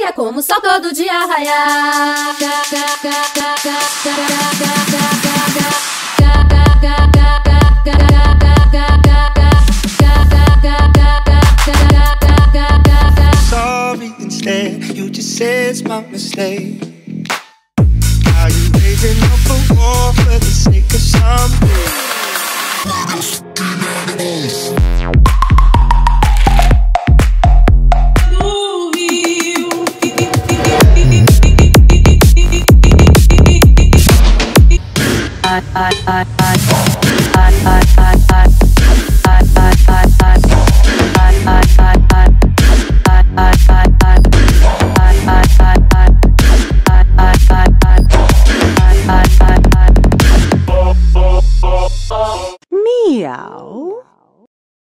é como o sol todo dia raiar. Sorry instead, you just said it's my mistake. Are you raising up a war for the sake of something? I